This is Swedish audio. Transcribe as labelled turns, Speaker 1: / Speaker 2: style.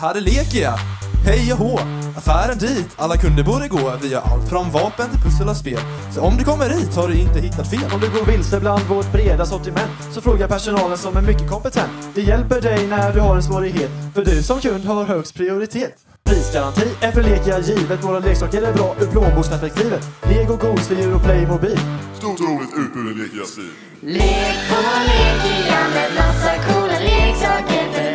Speaker 1: här är Lekia. Hej och hå, affären dit, alla kunder borde gå. Vi har allt från vapen till pussel och spel. Så om du kommer hit har du inte hittat fel.
Speaker 2: Om du går vilse bland vårt breda sortiment, så fråga personalen som är mycket kompetent. Det hjälper dig när du har en svårighet, för du som kund har högst prioritet. Prisgaranti är för Lekia givet. Våra leksaker är bra ur plånboksperspektivet. Lego, Goosefyr och Playmobil.
Speaker 3: Stort roligt utbud i Lekia-stil.
Speaker 4: Lek på Lekia med massa coola leksaker.